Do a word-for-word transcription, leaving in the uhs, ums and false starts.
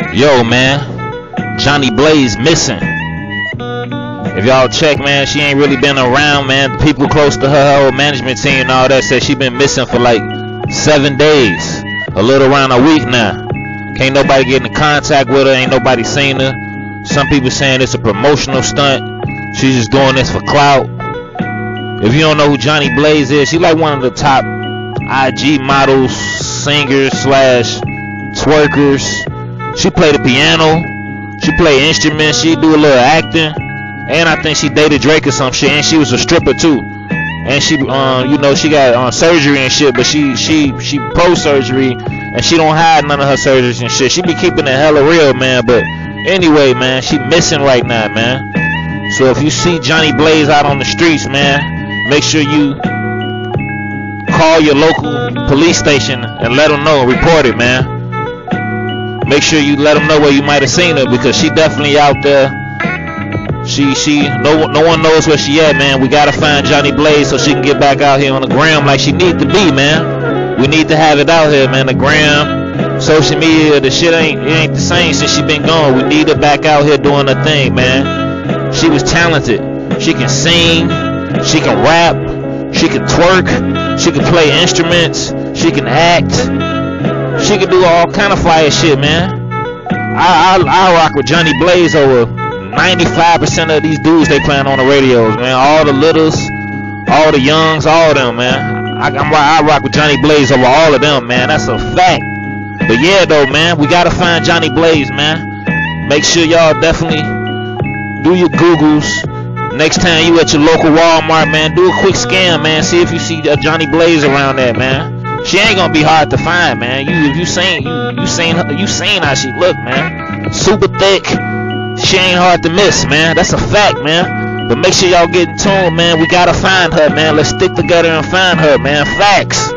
Yo, man, Johnny Blaze missing. If y'all check, man, she ain't really been around, man. People close to her, her whole management team and all that said she been missing for like seven days, a little around a week now. Can't nobody get in contact with her. Ain't nobody seen her. Some people saying it's a promotional stunt. She's just doing this for clout. If you don't know who Johnny Blaze is, she like one of the top I G models, singers slash twerkers. She play the piano. She play instruments. She do a little acting. And I think she dated Drake or some shit. And she was a stripper too. And she, uh, you know, she got uh, surgery and shit. But she, she, she post surgery, and she don't hide none of her surgeries and shit. She be keeping it hella real, man. But anyway, man, she missing right now, man. So if you see Johnny Blaze out on the streets, man, make sure you call your local police station and let them know, report it, man. Make sure you let them know where you might have seen her, because she definitely out there. She, she, no, no one knows where she at, man. We gotta find Johnny Blaze so she can get back out here on the gram like she need to be, man. We need to have it out here, man. The gram, social media, the shit ain't, it ain't the same since she been gone. We need her back out here doing her thing, man. She was talented. She can sing. She can rap. She can twerk. She can play instruments. She can act. She can do all kind of fire shit, man. I, I, I rock with Johnny Blaze over ninety-five percent of these dudes they playing on the radios, man. All the littles, all the youngs, all of them, man. I, I'm, I rock with Johnny Blaze over all of them, man. That's a fact. But yeah, though, man, we gotta find Johnny Blaze, man. Make sure y'all definitely do your Googles. Next time you at your local Walmart, man, do a quick scan, man. See if you see uh, Johnny Blaze around there, man. She ain't gonna be hard to find, man. You, if you seen, you, you seen, her, you seen how she look, man. Super thick. She ain't hard to miss, man. That's a fact, man. But make sure y'all get in tune, man. We gotta find her, man. Let's stick together and find her, man. Facts.